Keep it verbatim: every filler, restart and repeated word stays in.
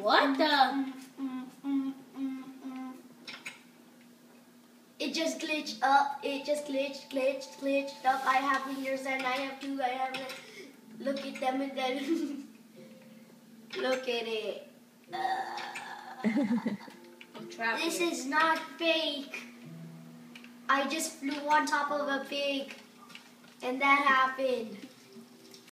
What the? It just glitched up. It just glitched, glitched, glitched up. I have fingers and I have two. I have. Look at them and then. Look at it. Uh, this is not fake. I just flew on top of a pig, and that happened.